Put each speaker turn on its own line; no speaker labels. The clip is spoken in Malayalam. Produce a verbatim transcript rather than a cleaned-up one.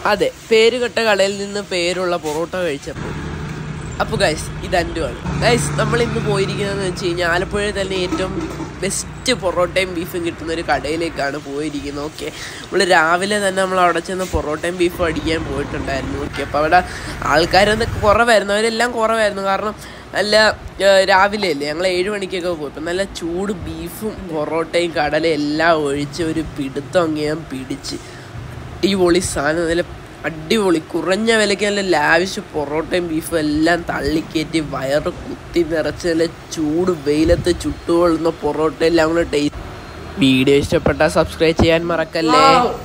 അതെ, പേരുകെട്ട കടയിൽ നിന്ന് പേരുള്ള പൊറോട്ട കഴിച്ചപ്പോൾ. അപ്പോൾ ഗൈസ് ഇത് അൻഡുവാണ്. ഗൈസ് നമ്മൾ ഇന്ന് പോയിരിക്കുന്നതെന്ന് വെച്ച് കഴിഞ്ഞാൽ ആലപ്പുഴയിൽ തന്നെ ഏറ്റവും ബെസ്റ്റ് പൊറോട്ടയും ബീഫും കിട്ടുന്ന ഒരു കടയിലേക്കാണ് പോയിരിക്കുന്നത്. ഓക്കെ, നമ്മൾ രാവിലെ തന്നെ നമ്മൾ അവിടെ ചെന്ന് പൊറോട്ടയും ബീഫും അടിക്കാൻ പോയിട്ടുണ്ടായിരുന്നു. ഓക്കെ, അപ്പോൾ അവിടെ ആൾക്കാരൊക്കെ കുറവായിരുന്നു, അവരെല്ലാം കുറവായിരുന്നു. കാരണം നല്ല രാവിലെ അല്ലേ, ഞങ്ങൾ ഏഴ് മണിക്കൊക്കെ പോയി. ഇപ്പം നല്ല ചൂട് ബീഫും പൊറോട്ടയും കടലയും എല്ലാം ഒഴിച്ച് ഒരു പിടുത്തം അങ്ങ് ഞാൻ പിടിച്ച് അടിപൊളി സാധനം, നല്ല അടിപൊളി കുറഞ്ഞ വിലയ്ക്ക് നല്ല ലാവിഷ് പൊറോട്ടയും ബീഫും എല്ലാം തള്ളിക്കയറ്റി വയറ് കുത്തി നിറച്ച് നല്ല ചൂട് വെയിലത്ത് ചുട്ടുകൊള്ളുന്ന പൊറോട്ട എല്ലാം കൂടെ ടേസ്റ്റ്. വീഡിയോ ഇഷ്ടപ്പെട്ടാൽ സബ്സ്ക്രൈബ് ചെയ്യാൻ മറക്കല്ലേ.